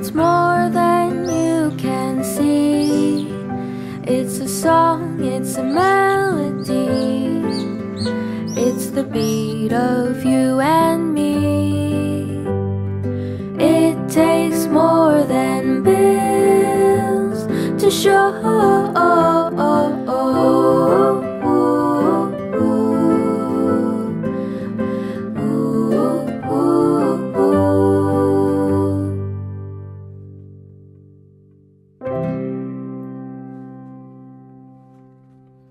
It's more than you can see. It's a song, it's a melody. It's the beat of